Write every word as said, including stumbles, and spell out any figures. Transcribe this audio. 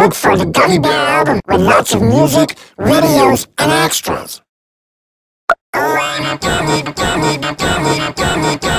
Look for the Gummy Bear album with lots of music, videos, and extras. Oh, and a gummy, gummy, gummy, gummy, gummy.